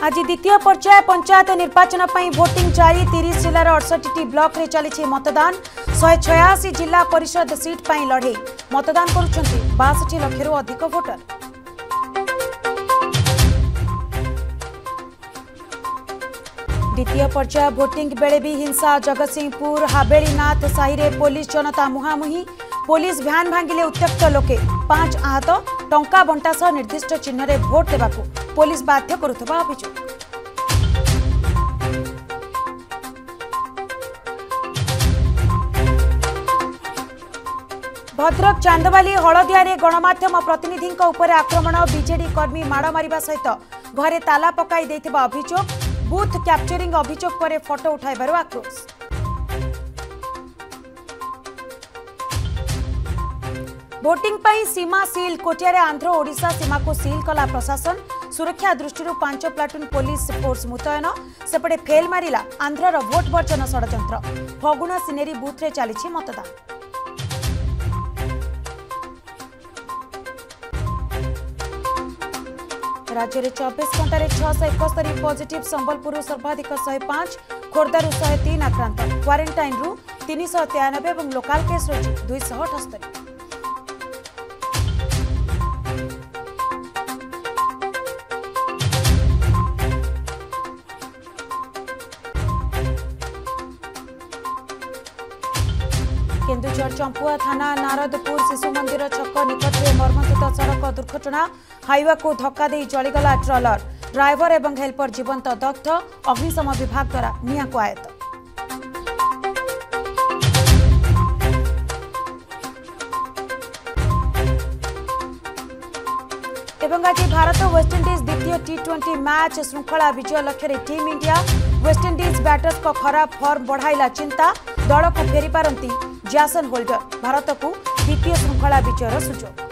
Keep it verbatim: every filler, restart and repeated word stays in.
आज द्वितीय पर्याय पंचायत निर्वाचन पर भोटिंग जारी तीस जिलार अड़सठी ब्लॉक रे चली मतदान शहे छयासी जिला परिषद सीट पर लड़े मतदान करुछंती बासठ लाख अधिक भोटर। द्वितीय पर्याय भोटिंग बेले भी हिंसा जगतसिंहपुर हावेलीनाथ साही रे पुलिस जनता मुहांमुही पुलिस भ्यान भांगिले उत्त्यक्त लोके पांच आहत टंका बंटा सह निर्दिष्ट चिन्ह रे भोट देबाकू पुलिस बाध्य करुथबा अभियोग। भद्रक चांदवाली हलदिया रे गणमाध्यम प्रतिनिधि उपर आक्रमण बीजेडी कर्मी माड़ मारिबा सहित घरे ताला पकाई देथिबा अभियोग बूथ कैप्चरिंग अभियोग पर फोटो उठाइबार आक्रोश। भोटिंग पाई सीमा सील कोटियारे आंध्र ओडिशा सीमा को सील कला प्रशासन सुरक्षा दृष्टि पांच प्लाटून पुलिस फोर्स मुतयन सेपटे फेल मारिला आंध्रर भोट वर्जन षड़यंत्र फगुण सिनेरी बूथ रे चली मतदान। राज्य में चौबीस घंटे छःश एकस्तरी पॉजिटिव संबलपुर सर्वाधिक शहे पांच खोर्धारू शहे तीन आक्रांत क्वारेंटाइन रु तीन सौ तेयानबे और लोकाल केस रही दुईश अठस्तरी। केन्दुझर चंपुआ थाना नारदपुर शिशु मंदिर छक निकट में मर्मन्तुद सड़क दुर्घटना हाईवे को धक्का दे जलीगला ट्रलर ड्राइवर एवं हेल्पर जीवंत दग्ध अग्निशम विभाग द्वारा निया को आयत। एवं आज भारत वेस्टइंडिज द्वितीय टी ट्वेंटी मैच श्रृंखला विजय लक्ष्य टीम इंडिया वेस्टइंडिज बैटर्स को खराब फॉर्म बढ़ाइला चिंता दल को फेरी पारंती जैसन होल्डर भारत को द्वितीय श्रृंखला विजयर सुजोग।